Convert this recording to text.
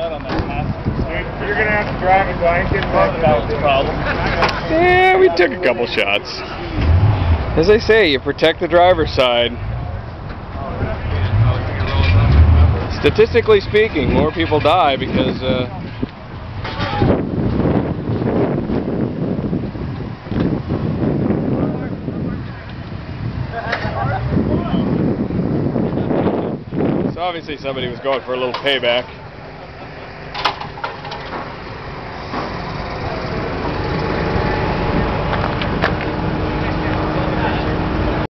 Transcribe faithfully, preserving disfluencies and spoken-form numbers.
flat on that passenger side. You're going to have to drive a blanket. That was the problem. Yeah, we took a couple shots. As I say, you protect the driver's side. Statistically speaking, more people die because uh, so obviously somebody was going for a little payback.